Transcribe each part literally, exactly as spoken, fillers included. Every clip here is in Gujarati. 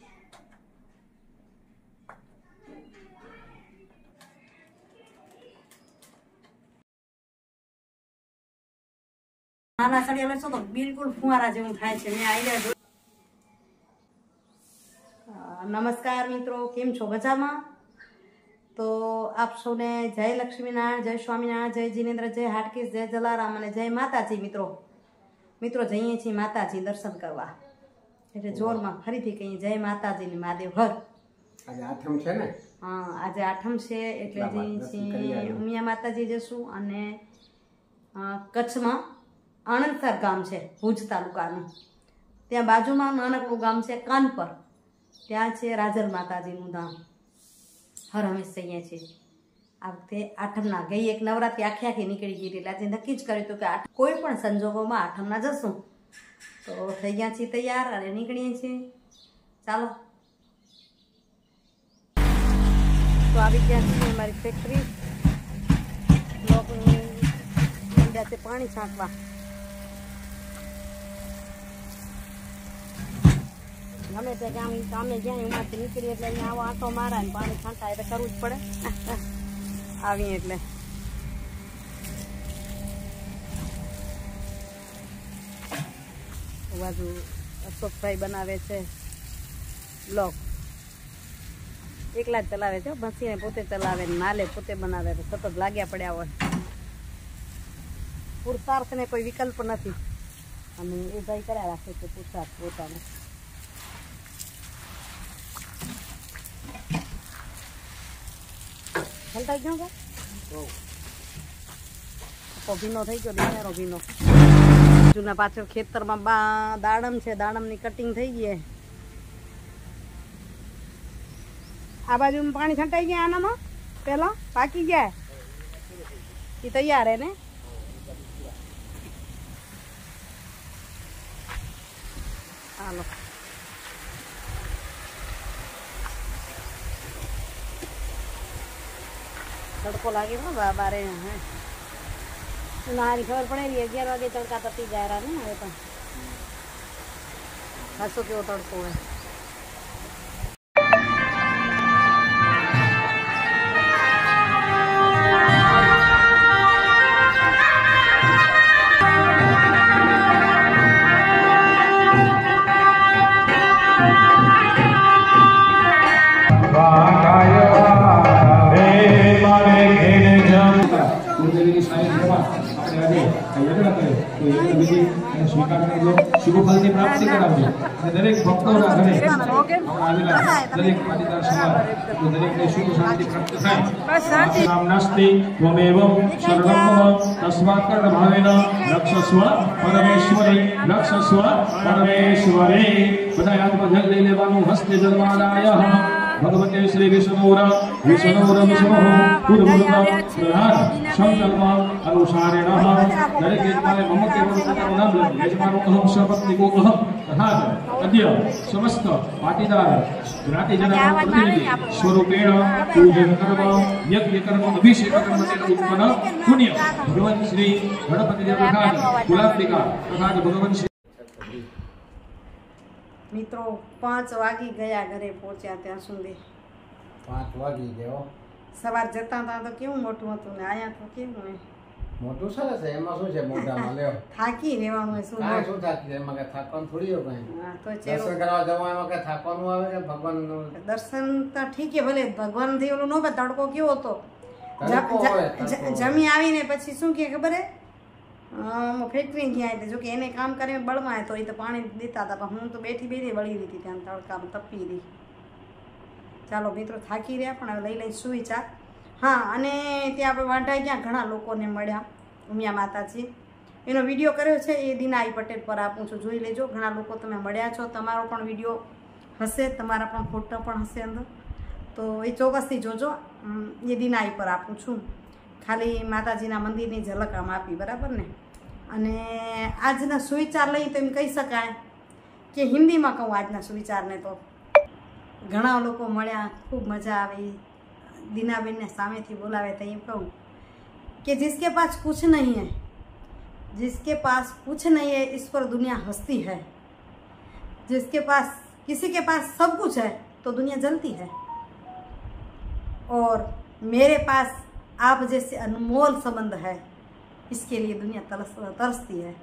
નાના સળિયા લેશો તો બિલકુલ ફુવારા જેવું થાય છે. મેં આઈડિયા. નમસ્કાર મિત્રો, કેમ છો? મજામાં? તો આપ સૌને જય લક્ષ્મીનારાયણ, જય સ્વામિનારાયણ, જય જીનેન્દ્ર, જય હાટકીસ, જય જલારામ અને જય માતાજી. મિત્રો મિત્રો જઈએ છીએ માતાજી દર્શન કરવા, એટલે જોરમાં ફરીથી કહીએ જય માતાજી ની મહાદેવ ઘર. આજે આઠમ છે ને? હા, આજે આઠમ છે એટલે જઈએ છીએ ઉમિયા માતાજી જશું. અને કચ્છમાં આણંદસર ગામ છે ભુજ તાલુકાનું, ત્યાં બાજુમાં નાનકડું ગામ છે કાનપર, ત્યાં છે રાજલ માતાજીનું ધામ. હર હંમેશ જઈએ છીએ. આ વખતે આઠમના ગઈ એક નવરાત્રી આખી આખી નીકળી ગઈ એટલે આજે નક્કી જ કર્યું હતું કે કોઈ પણ સંજોગોમાં આઠમના જશું. તો થઈ ગયા છીએ તૈયાર અને નીકળીએ છીએ. ચાલો. તો આવી ગયા છીએ અમારી ફેક્ટરી. લોકોની મંડ્યા છે પાણી છાંટવા. ગમે તે કામ કામે જ્યાં એમાંથી નીકળી એટલે અહીંયા આવો આંટો મારા ને પાણી છાંટા એટલે કરવું જ પડે. આવી એટલે બાજુ અશોકભાઈ બનાવે છે બ્લોગ. એકલા જ ચલાવે છે, ભસીને પોતે ચલાવે ને નાલે પોતે બનાવે, સતત લાગ્યા પડ્યા હોય. પુરુષાર્થ ને કોઈ વિકલ્પ નથી અને એ ભાઈ કર્યા રાખે છે પુરુષાર્થ પોતાનો. હલતા ગયો કે ભીનો થઈ ગયો, બિચારો ભીનો. જૂના પાછળ ખેતરમાં બા દાડમ છે, દાડમની કટિંગ થઈ ગઈ. આ બાજુ પાણી છંટાઈ ગયા આનામાં, પેલા પાકી ગયા એ તૈયાર હે ને. હાલો તડકો લાગે બારે. નારી ખબર પડે અગિયાર વાગે તડકા તપી ગયા ને. હવે તો ખાસો કેવો તડકો હોય. પ્રાપ્તિ કરાવજો દરેક ભક્તોના ઘરે આવેલા દરેક પાટીદાર સમાજ દરેકને સુખ શાંતિ પ્રાપ્ત થાય. નામ નાસ્તિ ત્વમેવ શરણમ તસ્માત્ કર્ણ ભાવેન રક્ષસ્વ પરમેશ્વરી રક્ષસ્વ પરમેશ્વરી. બધા હાથમાં જલ લઈ લેવાનું. હસ્તે જલમાલાય ભગવતે શ્રી વિષ્ણુર વિષ્ણુર વિષ્ણુ પૂર્વમ પ્રધાન સંકલ્પ અનુસારેણ દરેક યજમાને મમ કેવળ પોતાનું નામ લખી યજમાનો અહમ સપત્નિકો અહમ તથા અદ્ય સમસ્ત પાટીદાર જ્ઞાતિજના પ્રતિનિધિ સ્વરૂપેણ પૂજન કર્મ યજ્ઞ કર્મ અભિષેક કર્મ તેન ઉત્પન્ન પુણ્ય ભગવાન શ્રી ગણપતિ દેવ પ્રસાદ કુલાંબિકા પ્રસાદ ભગવાન શ્રી. મિત્રો પાંચ વાગી ગયા ઘરે પહોંચ્યા ત્યાં સુધી. પાંચ વાગી ગયો. સવાર જતા હતા તો કેવું મોટું હતું ને આયા તો કેવું ને મોટું સરસ છે. એમાં શું છે મોઢામાં લ્યો થાકી રહેવાનું. શું કાંઈ શું થાકી એમાં કઈ થાકવાનું થોડી હોય કઈ. તો દર્શન કરવા જવા એમાં કઈ થાકવાનું આવે કે ભગવાન દર્શન તો ઠીક છે ભલે ભગવાન થી ઓલું નો. તડકો કેવો હતો. જમી આવીને પછી શું કે ખબર હે ફેક્ટરી ગયા એટલે જો કે એને કામ કરે બળમાં તો એ તો પાણી દેતા હતા, પણ હું તો બેઠી બેઠી વળી હતી ત્યાં તડકામાં તપી રહી. ચાલો મિત્રો થાકી રહ્યા પણ હવે લઈ લઈ સુઈ ચા. હા, અને ત્યાં આપણે વાંઢાઈ ગયા, ઘણા લોકોને મળ્યા ઉમિયા માતાજી. એનો વિડીયો કર્યો છે એ દિનાઈ પટેલ પર આપું છું, જોઈ લેજો. ઘણા લોકો તમે મળ્યા છો, તમારો પણ વિડીયો હશે, તમારા પણ ફોટો પણ હશે અંદર, તો એ ચોક્કસથી જોજો. એ દિનાઈ પર આપું છું. ખાલી માતાજીના મંદિરની ઝલક આમ આપી, બરાબર ને. અને આજના સુવિચાર લઈ તો એમ કહી શકાય કે હિન્દીમાં કહું આજના સુવિચારને તો ઘણા લોકો મળ્યા, ખૂબ મજા આવી. दीनाबेन सामे थी बोलावे तो ये कहूँ कि जिसके पास कुछ नहीं है, जिसके पास कुछ नहीं है इस पर दुनिया हंसती है, जिसके पास किसी के पास सब कुछ है तो दुनिया जलती है, और मेरे पास आप जैसे अनमोल संबंध है, इसके लिए दुनिया तरस तरसती है।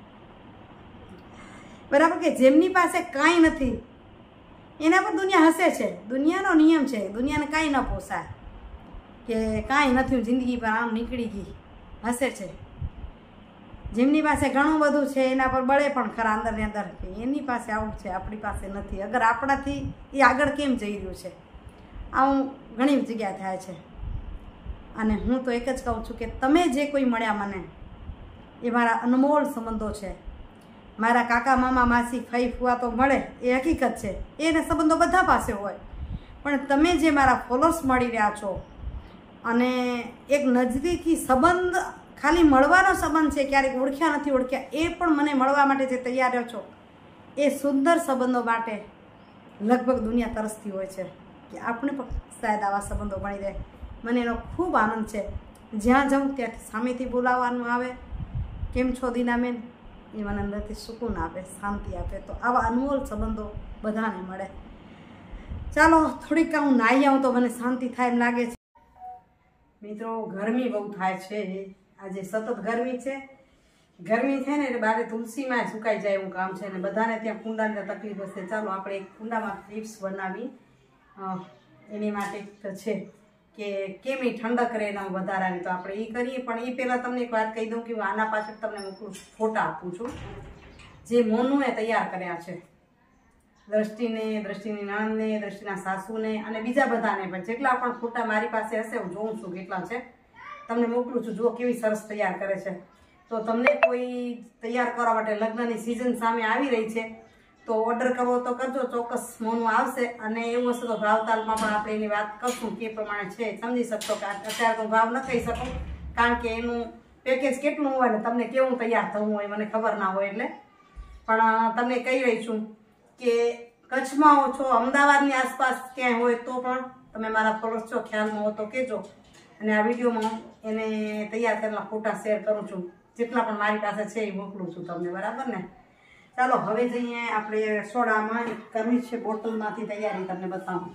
बराबर के जेमनी पासे काई नहीं एना पर दुनिया हसे छे। दुनियानो नियम छे, दुनियाने काई न पोसाय के काई नथी जिंदगी पर आम निकली गई, हसे छे। जेमनी पासे घणुं बधुं छे एना पर बळे पण खरा अंदर ने अंदर के एनी पासे आवुं छे, आपणी पासे नथी। अगर आपणाथी ए आगळ केम जई रह्युं छे, आवुं घणी जग्याए थाय छे। अने हूँ तो एक ज कहूँ छूं के तमे जे कोई मळ्या मने ए मारा अनमोल संबंधो छे। मारा काका मामा मासी फई फुआ तो मळे ए हकीकत छे, एने संबंधो बधा पासे होय, पण तमे जे मारा फॉलोअर्स मळी रह्या छो अने एक नजदीकी संबंध खाली मळवानो संबंध छे, क्यारेक ओळख्या नथी ओळख्या ए पण मने मळवा माटे जे तैयार रह्यो छो, ए सुंदर संबंधो माटे लगभग दुनिया तरसती होय छे के आपणे पण शायद आवा संबंधो मळी रहे। मने एनो खूब आनंद छे। ज्यां जाऊँ त्यां सामेथी बोलाववानुं आवे, केम छो दीनाबेन, ए मने अंदरथी सुकून आपे, शांति आपे। तो आवा अनमोल संबंधो बधाने मळे। चालो थोड़ीक हूँ नाही आऊँ तो मने शांति थाय एम लागे छे। मित्रों गरमी बहु थाय छे, आज सतत गरमी छे। गरमी छे ने बारे तुलसी में सुकाई जाए एवुं काम छे ने बधाने त्यां कूंडानी तकलीफ हशे। चालो आपणे एक कूंडामां टिप्स बनावी एनी माटे तो छे के केम ठंडक रहे एना वधारानी, तो आपणे ई करीए। पण ई पहेला तमने एक वात कही दऊं कि आना पाछळ तमने मोकळुं फोटा आपું છું जे मोनुए तैयार कर्या छे। दृष्टिने, दृष्टिनी नणंदने, दृष्टिना सासूने अने बीजा बधाने पण जेटला पण फोटा मारी पासे हशे हुं जोउं छुं કેટલા છે, તમને મોકલું છું। જુઓ કેવી સરસ તૈયાર કરે છે। તો તમને કોઈ તૈયાર કરવા માટે લગ્નની સિઝન સામે આવી રહી છે તો ઓર્ડર કરવો તો કરજો, ચોક્કસ મોનું આવશે। અને એવું હશે તો ભાવતાલમાં પણ આપણે એની વાત કરશું કે પ્રમાણે છે, સમજી શકશો કે અત્યારે તો ભાવ ન કહી શકું કારણ કે એનું પેકેજ કેટલું હોય ને તમને કેવું તૈયાર થવું હોય મને ખબર ના હોય એટલે। પણ તમને કહી રહી છું કે કચ્છમાં હો છો, અમદાવાદની આસપાસ ક્યાંય હોય તો પણ તમે મારા ફોલોઅર્સ છો, ખ્યાલમાં હો તો કહેજો। અને આ વિડીયોમાં એને તૈયાર કરેલા ફોટા શેર કરું છું, જેટલા પણ મારી પાસે છે એ મોકલું છું તમને, બરાબર ને। ચાલો હવે જઈએ આપણે રસોડામાં કરવી છે બોટલમાંથી તૈયારી, તમને બતાવું।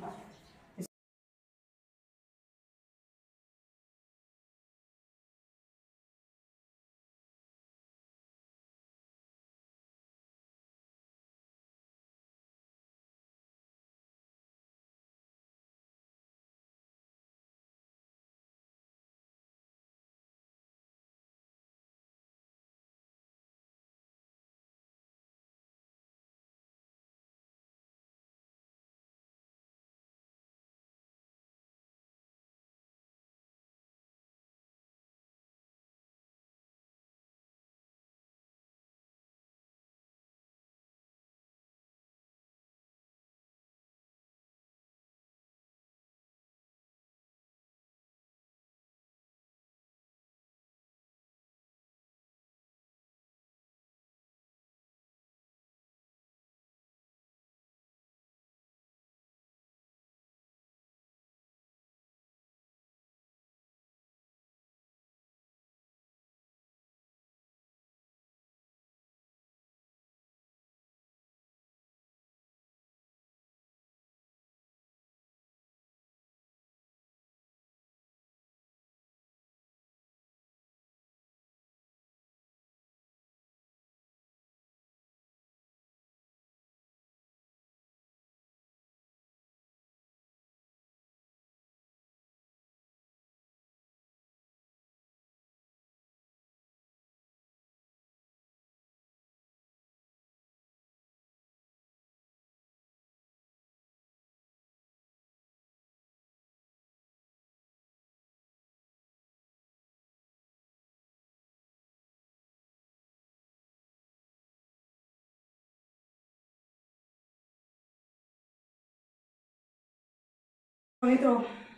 મિત્રો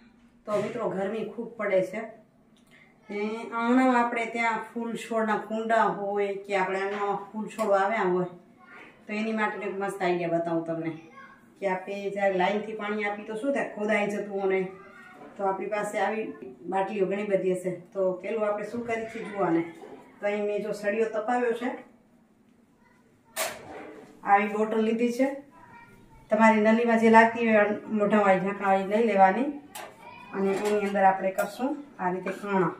તો મિત્રો ગરમી ખૂબ પડે છે ને આંગણામાં આપણે ત્યાં ફૂલ છોડના કુંડા હોય કે આપણે આંગણામાં ફૂલ છોડ આવ્યા હોય તો એની માટે એક મસ્ત આઈડિયા બતાવું તમને કે આપણે જ્યારે લાઈનથી પાણી આપી તો શું થાય, ખોદાઈ જતું અને તો આપણી પાસે આવી બાટલીઓ ઘણી બધી હશે। તો પેલું આપણે શું કરી છે જોવાને, તો અહીં મેં જો સળિયો તપાવ્યો છે, આવી બોટલ લીધી છે, તમારી નલીમાં જે લાગતી હોય મોઢાવાળી ઢાંકણાવાળી લઈ લેવાની અને એની અંદર આપણે કરશું આ રીતે કાણા.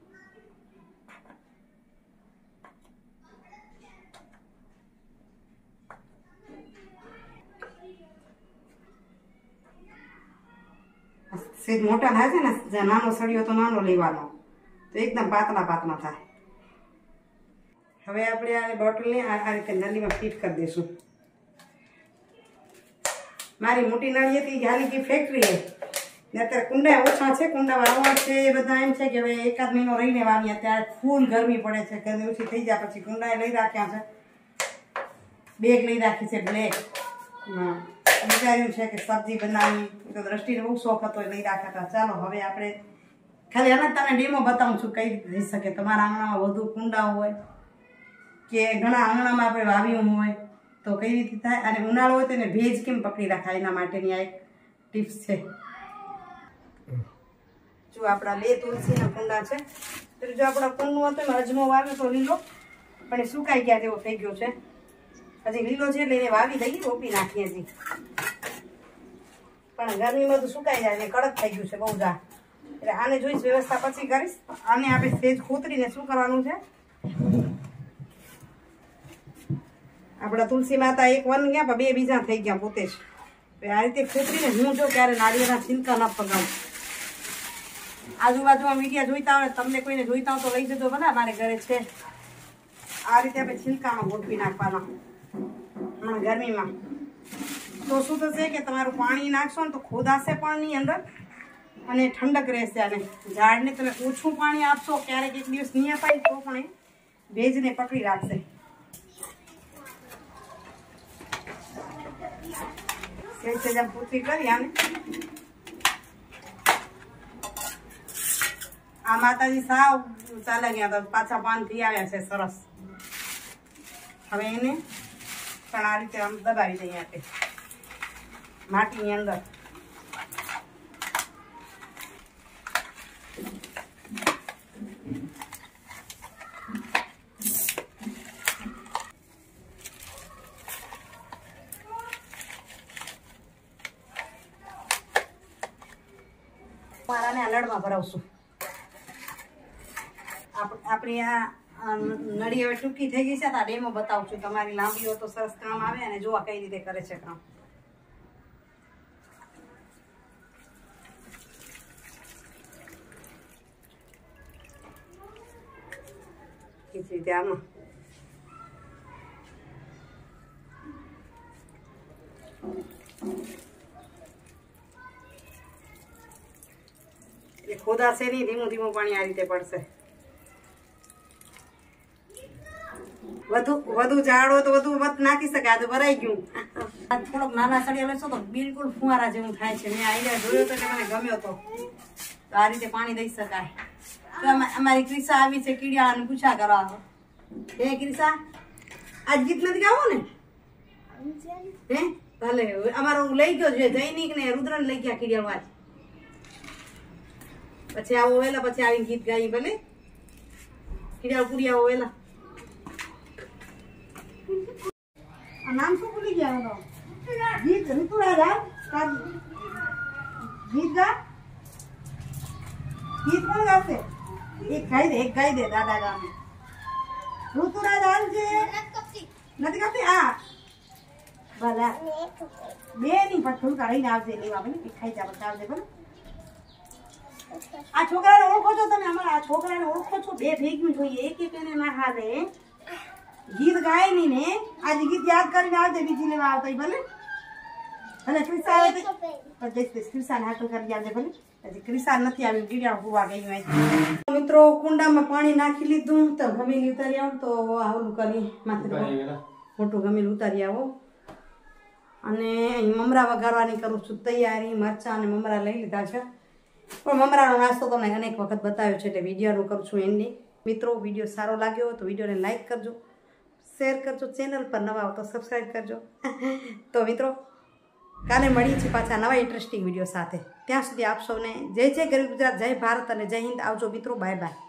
સેજ મોટા થાય છે ને, જ્યાં નાનો સળિયો તો નાનો લેવાનો, તો એકદમ પાતળા પાતળા થાય. હવે આપણે આ બોટલને આ રીતે નળીમાં ફિટ કરી દઈશું. મારી મોટી નળી હતી હાલી ગઈ ફેક્ટરી ને અત્યારે કુંડા ઓછા છે, કુંડા વાવવા છે એ બધા એમ છે કે હવે એકાદ મહિનો રહીને વાવીએ. અત્યારે ફૂલ ગરમી પડે છે, ગરમી ઓછી થઈ જાય પછી કુંડા લઈ રાખ્યા છે. બેગ લઈ રાખી છે બ્લેક. હા, વિચાર્યું છે કે સબ્જી બનાવી, તો દ્રષ્ટિને બહુ શોખ હતો લઈ રાખ્યા હતા. ચાલો હવે આપણે ખાલી આને તમને ડેમો બતાવું છું કઈ રીતે થઈ શકે. તમારા આંગણામાં વધુ કુંડા હોય કે ઘણા આંગણામાં આપણે વાવ્યું હોય તો કઈ રીતે થાય, અને ઉનાળો હોય તો એને ભેજ કેમ પકડી રાખાય એના માટેની આ એક ટિપ્સ છે. જો આપણા બે તુલસીના કુંડા છે, તો જો આપણા કુંડનું હતું એમાં અજમો વાવ્યો તો લીલો, પણ એ સુકાઈ ગયા તેવો થઈ ગયો છે. હજી લીલો છે એટલે એને વાવી દઈએ, રોપી નાખીએ હજી, પણ ગરમીમાં તો સુકાઈ જાય ને કડક થઈ ગયું છે બહુ જા. એટલે આને જોઈશ વ્યવસ્થા પછી કરીશ. આને આપણે સેજ ખોતરીને શું કરવાનું છે, આપણા તુલસી માતા એક વન ગયા પણ બે બીજા થઈ ગયા પોતે જ. આ રીતે ખોતરીને હું જો ક્યારે નાળિયેરના છિલકા ના પગાવું. આજુબાજુમાં મીડિયા જોઈતા હોય, તમને કોઈને જોઈતા હોય તો લઈ જજો ભલા, મારે ઘરે છે. આ રીતે આપણે છિલકામાં ગોઠવી નાખવાના હમણાં ગરમીમાં. તો શું થશે કે તમારું પાણી નાખશો ને તો ખોદાશે પણ નહીં અંદર અને ઠંડક રહેશે. અને ઝાડને તમે ઓછું પાણી આપશો, ક્યારેક એક દિવસ નહીં અપાય તો પણ એ ભેજને પકડી રાખશે. સેજ સેજ આમ પૂછી કરી આને. આ માતાજી સાવ ચાલે ગયા હતા, પાછા પાન થઈ આવ્યા છે સરસ. હવે એને પણ આ રીતે આમ દબાવી દઈએ આપણે માટીની અંદર. મારાને અલડમાં ભરાવશું. આપણી આ નળી હવે ટૂંકી થઈ ગઈ છે, તો ડેમો બતાવું છું. તમારી લાંબી હોય તો સરસ કામ આવે, અને જોવા કઈ રીતે કરે છે કામ. એ રીતે આમાં એ ખોદાશે નહીં, ધીમું ધીમું પાણી આ રીતે પડશે. વધુ વધુ ઝાડ હોય તો વધુ વત નાખી શકાય. આ તો ભરાઈ ગયું. થોડોક નાના સળિયા લેશો તો બિલકુલ ફુવારા જેવું થાય છે. મેં આઈડિયા જોયો તો મને ગમ્યો હતો. તો આ રીતે પાણી દઈ શકાય. તો અમારી ક્રિસા આવી છે કીડિયાળાને પૂછા કરવા. હે ક્રિસા, આજ ગીત નથી ગાવું ને? હે ભલે, અમારો લઈ ગયો છે જૈનિક ને રુદ્ર લઈ ગયા કીડિયાળો આજ. પછી આવો વેલા, પછી આવીને ગીત ગાઈ. ભલે કીડિયાળો પૂરી આવો વેલા. નામ શું ભૂલી ગયા? ગીત ઋતુરાજા ગીત ગા. ગીત કોણ ગાશે? એક ગાઈ દે, એક ગાઈ દે દાદા ગામે. ઋતુરાજા છે નથી ગાતી. આ ભલા બે ની પણ થોડુંક રહીને આવજે લેવા. ભલે ખાઈ જા પછી આવજે. ભલે આ છોકરાને ઓળખો છો તમે? અમારા આ છોકરાને ઓળખો છો? બે ભેગું જોઈએ, એક એક એને ના હારે ગીત ગાય નહીં ને. આજે ગીત યાદ કરીને આવજે, બીજી લેવા આવતા. ભલે ભલે ક્રિસા આવે તો ક્રિસાને હાટું કરી આવજે. ભલે હજી ક્રિસા નથી આવી, ગીડિયા હોવા ગઈ. મિત્રો કુંડામાં પાણી નાખી લીધું, તો ગમેલી ઉતારી આવો. તો આવું કરી માથે મોટું ગમેલું ઉતારી આવો. અને અહીં મમરા વઘારવાની કરું છું તૈયારી. મરચાં અને મમરા લઈ લીધા છે, પણ મમરાનો નાસ્તો તમને અનેક વખત બતાવ્યો છે એટલે વિડીયોનું કરું છું એની. મિત્રો વિડીયો સારો લાગ્યો તો વિડીયોને લાઈક કરજો, શેર કરજો, ચેનલ પર નવા હો તો સબસ્ક્રાઈબ કરજો. તો મિત્રો કાલે મળીએ છીએ પાછા નવા ઇન્ટરેસ્ટિંગ વિડીયો સાથે. ત્યાં સુધી આપ સૌને જય જય ગરીબ ગુજરાત, જય ભારત અને જય હિન્દ. આવજો મિત્રો, બાય બાય.